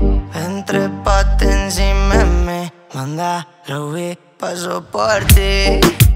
Entrépate encima de mí, manda, lo vi, paso por ti.